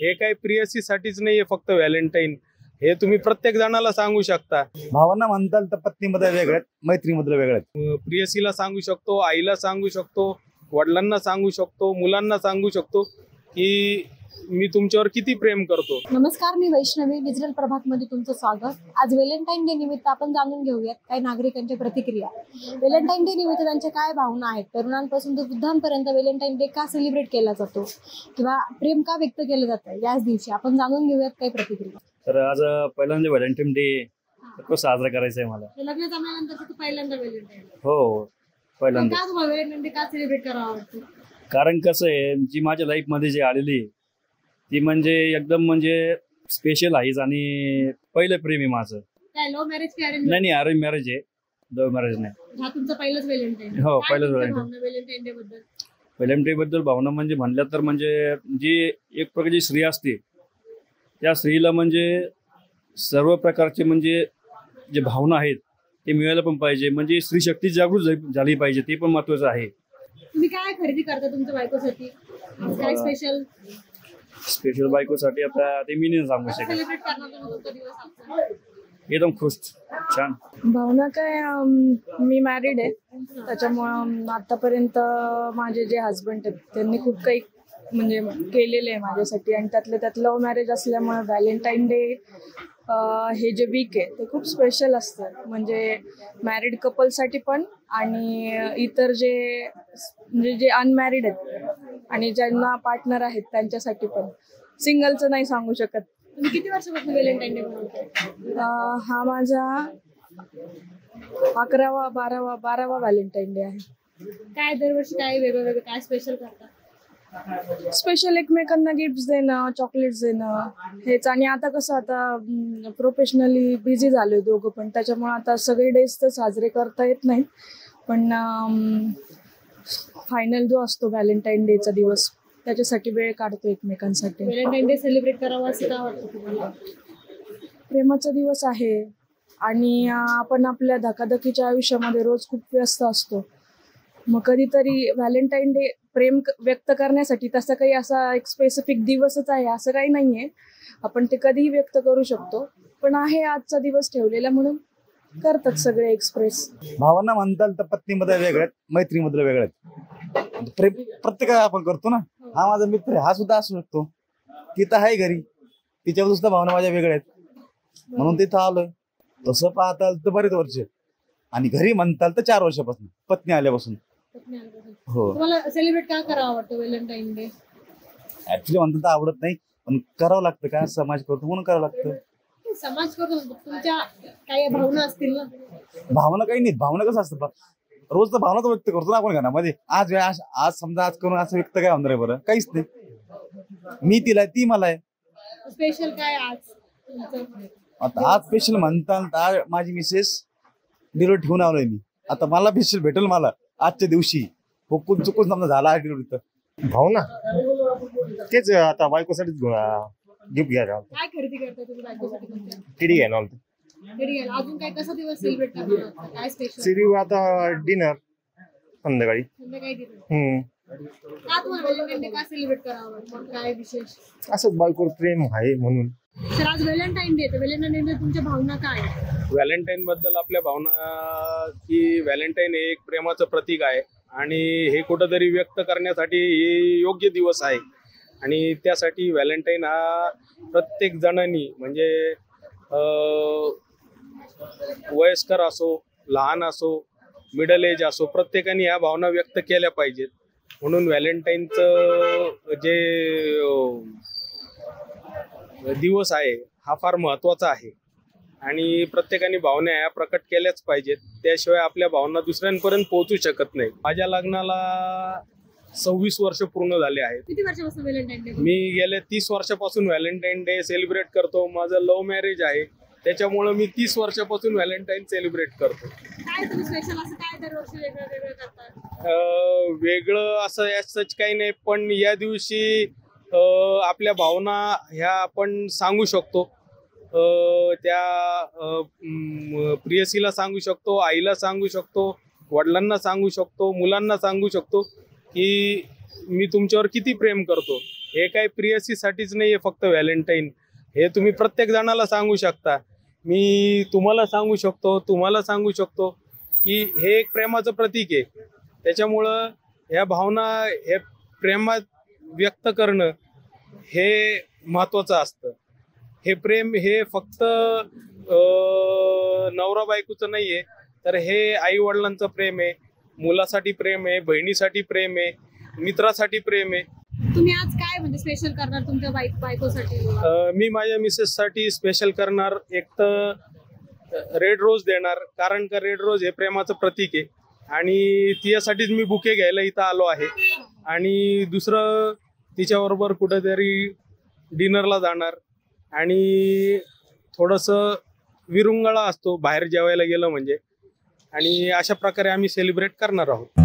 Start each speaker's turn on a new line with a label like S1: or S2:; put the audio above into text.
S1: हे काही प्रियसीसाठीच नाहीये फक्त व्हॅलेंटाईन, हे तुम्ही प्रत्येक जणाला सांगू शकता.
S2: भावांना म्हणताल तर पत्नीमध्ये वेगळ्यात, मैत्रीमध्ये वेगळ्यात.
S1: प्रियसीला सांगू शकतो, आईला सांगू शकतो, वडिलांना सांगू शकतो, मुलांना सांगू शकतो की मी तुमच्यावर किती प्रेम करतो.
S3: नमस्कार, मी वैष्णवी. डिजिटल प्रभातमध्ये तुमचं स्वागत. आज व्हॅलेंटाईन डे निमित्त आपण जाणून घेऊयात काही नागरिकांच्या प्रतिक्रिया. व्हॅलेंटाईन डे निमित्त त्यांच्या काय भावना आहेत. तरुणांपासून तर वृद्धांपर्यंत व्हॅलेंटाईन डे का सेलिब्रेट केला जातो किंवा प्रेम का व्यक्त केलं जातं याच दिवशी आपण जाणून घेऊयात काही प्रतिक्रिया.
S4: तर आज पहिल्यांदा व्हॅलेंटाईन डे तो साजरा करायचा आहे मला.
S3: लग्न जमल्यानंतर पहिल्यांदा व्हॅलेंटाईन.
S4: हो, पहिल्यांदा.
S3: का तुम्हाला व्हॅलेंटाईन डे का सेलिब्रेट करावं वाटतं?
S4: कारण कसं आहे, जी माझ्या लाईफ मध्ये जी आलेली ती म्हणजे एकदम म्हणजे स्पेशल आहेच आणि पहिलं प्रेम आहे माझं.
S3: काय लव्ह मॅरेज की अरेंज?
S4: नाही, अरेंज मॅरेज आहे, लव्ह मॅरेज नाही.
S3: हा तुमचं पहिलंच व्हॅलेंटाईन?
S4: हो, पहिलंच व्हॅलेंटाईन.
S3: व्हॅलेंटाईन डे बद्दल
S4: व्हॅलेंटाईन डे बद्दल भावना म्हणजे म्हणल्या तर म्हणजे जी एक प्रकारची स्त्री असते त्या स्त्रीला म्हणजे सर्व प्रकारचे म्हणजे जे भावना आहेत ते मिळायला पण पाहिजे. म्हणजे स्त्री शक्ती जागृत झाली पाहिजे, ते पण महत्वाचं आहे.
S3: तुम्ही काय खरेदी करता तुमच्या बायकोसाठी? काय
S4: स्पेशल बायकोसाठी आता ते मी नाही सांगू शकत.
S3: सेलिब्रेट करणार तुमचा दिवस आजचा?
S4: एकदम खुश, छान.
S5: भावना काय, मी मॅरिड आहे, त्याच्यामुळं आतापर्यंत माझे जे हस्बंड आहेत त्यांनी खूप काही म्हणजे केलेलं आहे माझ्यासाठी, आणि त्यात लव्ह मॅरेज असल्यामुळे व्हॅलेंटाईन डे हे जे वीक आहे ते खूप स्पेशल असतं. म्हणजे मॅरिड कपलसाठी पण आणि इतर जे अनमॅरिड आहेत आणि ज्यांना पार्टनर आहेत त्यांच्यासाठी पण. सिंगलचं नाही सांगू शकत.
S3: तुम्ही किती वर्षापासून व्हॅलेंटाईन डे बनवताय?
S5: हा माझा 12वा व्हॅलेंटाईन डे आहे.
S3: काय दरवर्षी काय वेगळं काय स्पेशल करता?
S5: स्पेशल एकमेकांना गिफ्ट देणं, चॉकलेट्स देणं हेच. आणि आता कसं, आता प्रोफेशनली बिझी झालोय दोघं पण, त्याच्यामुळे आता सगळे डेज तर साजरे करता येत नाहीत, पण फायनल जो असतो व्हॅलेंटाईन डेचा दिवस त्याच्यासाठी वेळ काढतो एकमेकांसाठी.
S3: व्हॅलेंटाईन डे सेलिब्रेट करावं असं का वाटतं तुम्हाला?
S5: प्रेमाचा दिवस आहे आणि आपण आपल्या धकाधकीच्या आयुष्यामध्ये रोज खूप व्यस्त असतो. मग कधीतरी व्हॅलेंटाईन डे प्रेम व्यक्त करण्यासाठी तसं काही असा एक स्पेसिफिक दिवसच आहे असं काही नाहीये. आपण ते कधीही व्यक्त करू शकतो, पण आहे आजचा दिवस ठेवलेला म्हणून करतात सगळे एक्सप्रेस.
S2: भावांना म्हणताल तर पत्नीमध्ये वेगळ्यात, मैत्रीमध्ये वेगळ्यात. प्रेम प्रत्येकाला आपण करतो ना. हा माझा मित्र आहे, हा सुद्धा असू शकतो. ती तर आहे घरी, तिच्यावर सुद्धा भावना माझ्या वेगळ्या आहेत म्हणून तिथं आलोय. तसं पाहताल तर बरेच वर्ष, आणि घरी म्हणताल तर 4 वर्षापासून, पत्नी आल्यापासून. हो.
S3: तुम्हाला सेलिब्रेट का करावं वाटतं व्हॅलेंटाईन डे?
S2: ऍक्च्युली म्हणतात तर आवडत नाही, पण करावं लागतं. काय समाज करतो म्हणून करावं लागतं.
S3: समाज करतो, तुमच्या काही भावना असतील ना?
S2: भावना काही नाही. भावना कसं असतं, रोज तर भावना तर व्यक्त करतो ना आपण घरामध्ये. आज समजा आज करून असं व्यक्त काय होणार आहे बरं? काहीच नाही. मी तिला, ती मला आहे.
S3: स्पेशल काय आज?
S2: आता आज स्पेशल म्हणतात माझी मिसेस डिलिव्हरी ठेवून आलोय मी. आता मला स्पेशल भेटेल मला आजच्या दिवशी. हुकून चुकून समजा झाला आहे डिलिव्हरी तर.
S6: भावना तेच आता बायकोसाठीच गिफ्ट घ्यायला.
S3: काय खरेदी करता तुम्ही बायकोसाठी?
S6: टिडी घ्यायला आलो.
S3: अजून काय, कसा दिवस सेलिब्रेट करणार? काय स्पेशल?
S6: सिरी आता डिनर संध्याकाळी.
S3: का तुम्हाला व्हॅलेंटाईन डे का सेलिब्रेट करावं? काय विशेष?
S6: असंच बायकोवर प्रेम आहे म्हणून.
S3: सर, आज व्हॅलेंटाईन डे, तर व्हॅलेंटाईन डे तुमच्या भावना काय?
S1: व्हॅलेंटाईन बद्दल आपल्या भावना की व्हॅलेंटाईन हे एक प्रेमाचं प्रतीक आहे आणि हे कुठंतरी व्यक्त करण्यासाठी हे योग्य दिवस आहे. आणि त्यासाठी व्हॅलेंटाईन हा प्रत्येक जणांनी म्हणजे वयस्कर असो, लहान असो, मिडल एज असो, प्रत्येकाने ह्या भावना व्यक्त केल्या पाहिजेत. म्हणून व्हॅलेंटाईनचं जे दिवस आहे हा फार महत्त्वाचा आहे आणि प्रत्येकाने भावना ह्या प्रकट केल्याच पाहिजेत. त्याशिवाय आपल्या भावना दुसऱ्यांपर्यंत पोहोचू शकत नाही. माझ्या लग्नाला 26 वर्ष पूर्ण झाले आहेत.
S3: किती वर्षापासून व्हॅलेंटाईन डे?
S1: मी गेल्या 30 वर्षापासून व्हॅलेंटाईन डे सेलिब्रेट करतो. माझं लव्ह मॅरेज आहे, त्याच्यामुळे मी 30 वर्षापासून व्हॅलेंटाईन सेलिब्रेट करतो.
S3: काय तुम्ही स्पेशल असं काय दरवर्षी वेगळं करता?
S1: वेगळं असं याच काही नाही, पण या दिवशी आपल्या भावना ह्या आपण सांगू शकतो. त्या प्रियसीला सांगू शकतो, आईला सांगू शकतो, वडिलांना सांगू शकतो, मुलांना सांगू शकतो की मी तुमच्यावर किती प्रेम करतो. हे काही प्रियसीसाठीच नाही आहे फक्त व्हॅलेंटाईन, हे तुम्ही प्रत्येक जणाला सांगू शकता. मी तुम्हाला सांगू शकतो, तुम्हाला सांगू शकतो की हे एक प्रेमाचं प्रतीक आहे. त्याच्यामुळं ह्या भावना, हे प्रेमात व्यक्त करणं हे महत्त्वाचं असतं. हे प्रेम हे फक्त नवरा बायकोचं नाही आहे, तर हे आई वडिलांचं प्रेम आहे, मुलासाठी प्रेम आहे, बहिणीसाठी प्रेम आहे, मित्रासाठी प्रेम आहे.
S3: तुम्ही आज काय म्हणजे स्पेशल करणार तुमच्या बायकोसाठी?
S1: मी माझ्या मिसेससाठी स्पेशल करणार, एक तर रेड रोज देणार, कारण का रेड रोज हे प्रेमाचं प्रतीक आहे आणि तिच्यासाठीच मी बुके घ्यायला इथं आलो आहे. आणि दुसरं, तिच्याबरोबर कुठेतरी डिनरला जाणार आणि थोडंसं विरुंगळा असतो बाहेर जेवायला गेलं म्हणजे, आणि अशा प्रकारे आम्ही सेलिब्रेट करणार आहोत.